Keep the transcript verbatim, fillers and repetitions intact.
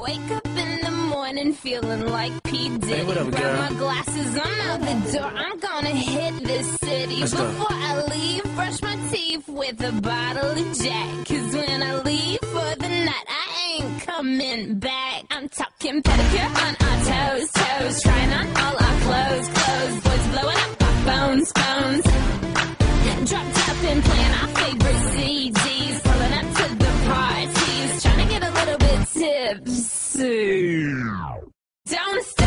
wake up in the morning feeling like P. Diddy. Hey, what up, Grab girl? my glasses, I'm out the door. I'm gonna hit this city. Let's go. Before I leave, brush my teeth with a bottle of Jack. Cause when I leave for the night, I ain't coming back. I'm talking pedicure on our toes, toes. Trying on all our clothes, clothes. Boys blowing up our phones, phones. Drop top and playing our favorite C Ds. Pulling up to the parties. Trying to get a little bit tipsy. Don't stop.